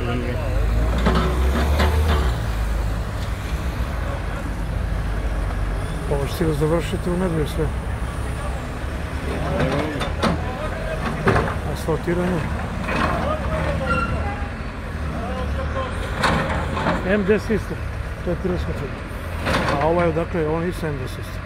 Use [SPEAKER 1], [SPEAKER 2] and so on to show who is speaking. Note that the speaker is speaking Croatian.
[SPEAKER 1] Ovo će li završiti u nedelju sve? Asfaltiranje. MDS isto, to je preskočeno. A ovo je, dakle, on isto MDS isto.